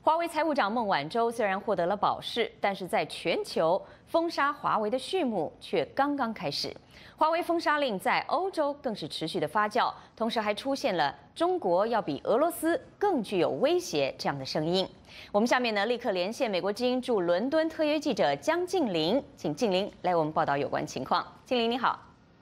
华为财务长孟晚舟虽然获得了保释，但是在全球封杀华为的序幕却刚刚开始。华为封杀令在欧洲更是持续的发酵，同时还出现了中国要比俄罗斯更具有威胁这样的声音。我们下面呢立刻连线美国之音驻伦敦特约记者江静玲，请静玲来为我们报道有关情况。静玲你好。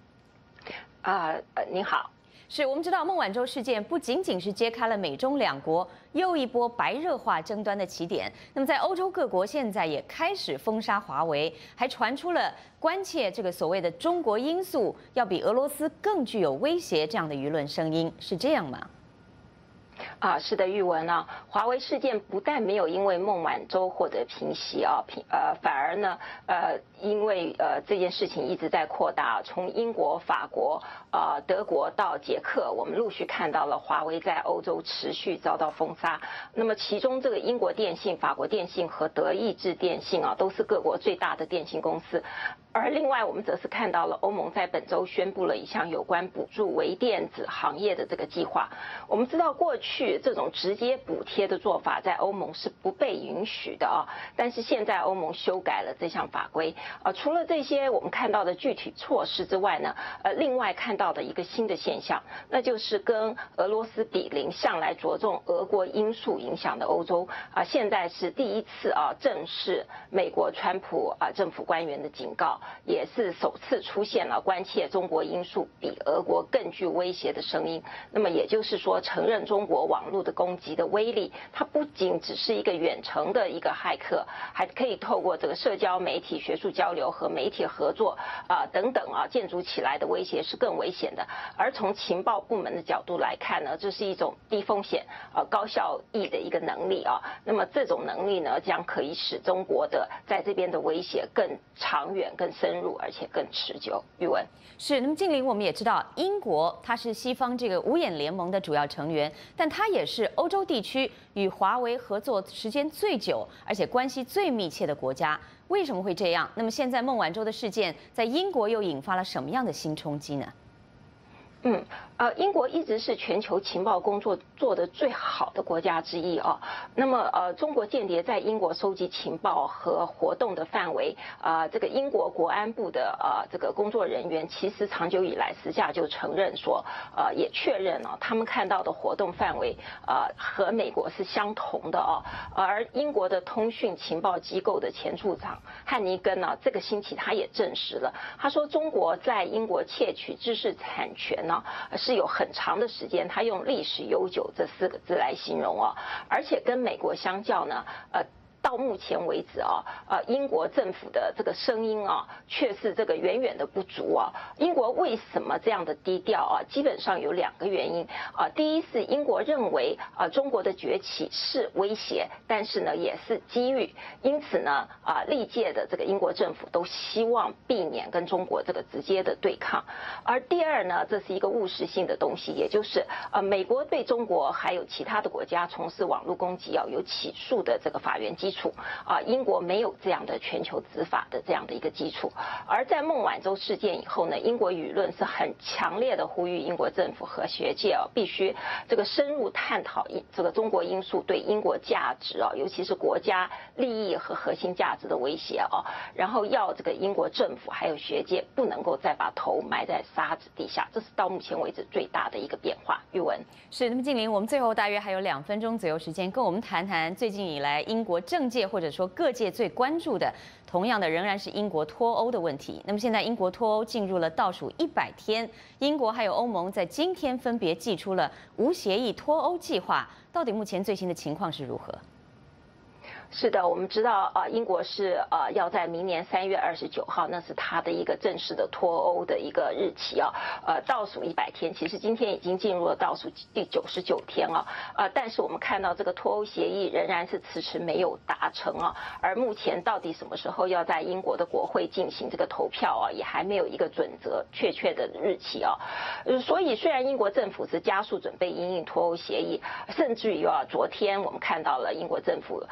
您好。 是我们知道孟晚舟事件不仅仅是揭开了美中两国又一波白热化争端的起点，那么在欧洲各国现在也开始封杀华为，还传出了关切这个所谓的中国因素要比俄罗斯更具有威胁这样的舆论声音，是这样吗？ 是的，玉文啊，华为事件不但没有因为孟晚舟获得平息反而呢，因为这件事情一直在扩大，从英国、法国、德国到捷克，我们陆续看到了华为在欧洲持续遭到封杀。那么其中这个英国电信、法国电信和德意志电信都是各国最大的电信公司。而另外，我们则是看到了欧盟在本周宣布了一项有关补助微电子行业的这个计划。我们知道过去这种直接补贴的做法在欧盟是不被允许的但是现在欧盟修改了这项法规除了这些我们看到的具体措施之外呢，另外看到的一个新的现象，那就是跟俄罗斯比邻，向来着重俄国因素影响的欧洲现在是第一次正视美国川普政府官员的警告。也是首次出现了关切中国因素比俄国更具威胁的声音。那么也就是说，承认中国网络的攻击的威力，它不仅只是一个远程的一个骇客，还可以透过这个社交媒体、学术交流和媒体合作等等建筑起来的威胁是更危险的。而从情报部门的角度来看呢，这是一种低风险高效益的一个能力那么这种能力呢，将可以使中国的在这边的威胁更长远、更深入而且更持久。玉文是，那么静玲，我们也知道，英国它是西方这个五眼联盟的主要成员，但它也是欧洲地区与华为合作时间最久，而且关系最密切的国家。为什么会这样？那么现在孟晚舟的事件在英国又引发了什么样的新冲击呢？ 英国一直是全球情报工作做得最好的国家之一那么中国间谍在英国收集情报和活动的范围这个英国国安部的这个工作人员其实长久以来私下就承认说也确认他们看到的活动范围和美国是相同的而英国的通讯情报机构的前处长汉尼根这个星期他也证实了，他说中国在英国窃取知识产权是有很长的时间，他用历史悠久这4个字来形容而且跟美国相较呢到目前为止英国政府的这个声音却是这个远远的不足英国为什么这样的低调基本上有2个原因第一是英国认为中国的崛起是威胁，但是呢也是机遇，因此呢历届的这个英国政府都希望避免跟中国这个直接的对抗。而第二呢，这是一个务实性的东西，也就是美国对中国还有其他的国家从事网络攻击有起诉的这个法源基础英国没有这样的全球执法的这样的一个基础。而在孟晚舟事件以后呢，英国舆论是很强烈的呼吁英国政府和学界必须这个深入探讨这个中国因素对英国价值尤其是国家利益和核心价值的威胁然后要这个英国政府还有学界不能够再把头埋在沙子底下，这是到目前为止最大的一个变化。玉文是，那么静玲，我们最后大约还有2分钟左右时间，跟我们谈谈最近以来英国政界或者说各界最关注的，同样的仍然是英国脱欧的问题。那么现在英国脱欧进入了倒数100天，英国还有欧盟在今天分别祭出了无协议脱欧计划，到底目前最新的情况是如何？ 是的，我们知道英国是要在明年3月29号，那是它的一个正式的脱欧的一个日期倒数100天，其实今天已经进入了倒数第99天但是我们看到这个脱欧协议仍然是迟迟没有达成而目前到底什么时候要在英国的国会进行这个投票也还没有一个准则确切的日期所以虽然英国政府是加速准备因应脱欧协议，甚至于昨天我们看到了英国政府这个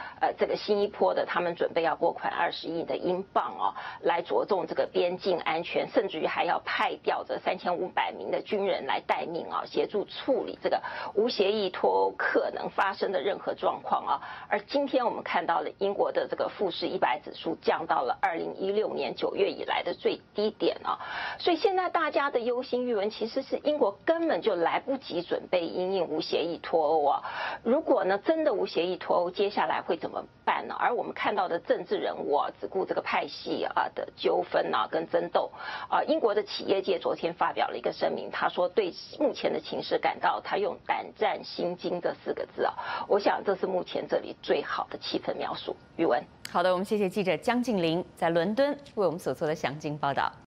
个新一波的，他们准备要拨款20亿的英镑哦，来着重这个边境安全，甚至于还要派调这3500名的军人来待命啊，协助处理这个无协议脱欧可能发生的任何状况啊。而今天我们看到了英国的这个富时100指数降到了2016年9月以来的最低点啊，所以现在大家的忧心忡忡其实是英国根本就来不及准备因应无协议脱欧啊。如果呢真的无协议脱欧，接下来会怎么办呢？而我们看到的政治人物啊，只顾这个派系啊的纠纷啊跟争斗啊，英国的企业界昨天发表了一个声明，他说对目前的情势感到他用胆战心惊这4个字啊，我想这是目前这里最好的气氛描述。宇文， 好的，我们谢谢记者江静玲在伦敦为我们所做的详尽报道。